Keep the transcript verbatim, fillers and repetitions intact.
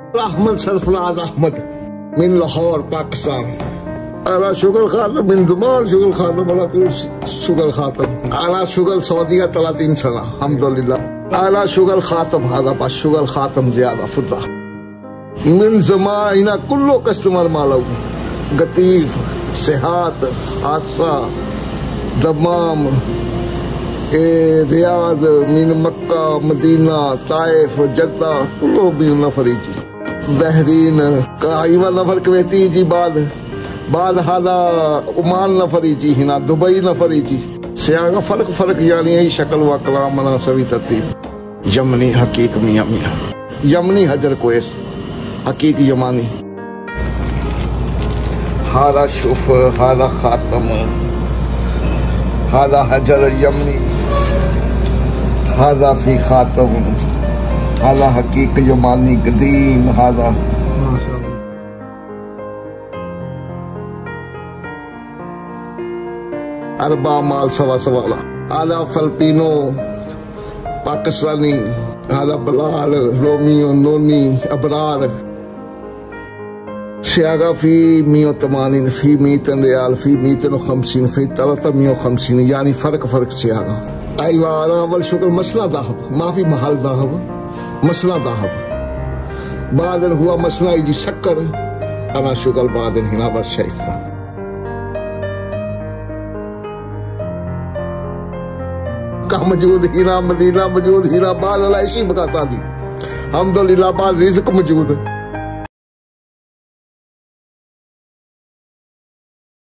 احمد سرفراز احمد من لاہور پاکستان. اعلیٰ شغل خاتم من زمان شغل خاتم ولا شغل خاتم اعلیٰ شغل سعودية ثلاثين سنة الحمد لله. اعلیٰ شغل خاتم هذا بس شغل خاتم زيادة فضة من زمان هنا كله كاستمر ماله قطيف صحات حادثة دمام ریاض من مکہ مدینہ طائف جدہ كله من نفر جي بحرين ايوه نفر كويتي جي بعد بعد هذا عمان نفر جي هنا دبي نفر جي سياغا فرق فرق يعني اي شكل وكلام مناسبي ترتيب يمني حقيق مياں مياں يمني حجر كويس حقيق يماني. هذا شوف هذا خاتم هذا حجر يمني هذا في خاتم هذا حقيق يماني قديم. هذا ما شاء الله أربع مال سوا سوالا. هذا فلبينو باكستاني هذا بلال روميو نوني أبرار. سياغا في مية وثمانين في ميتين ريال في ميتين وخمسين في ثلاثمية وخمسين يعني فرق فرق سياغا. أيوة أنا أول شغل مصنع ذهب ما في محل ذهب مصنع ذهب. بعدين هو مصنع يجي سكر أنا شغل بعدين هنا برشايفة. کا موجود ہنا مدینہ موجود ہنا بال اللہ اسی بکاتا دی الحمدللہ بال رزق موجود